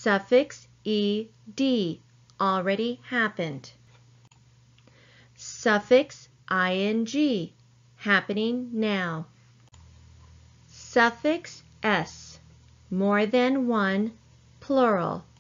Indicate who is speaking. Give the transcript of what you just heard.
Speaker 1: Suffix ed, already happened. Suffix ing, happening now. Suffix s, more than one, plural.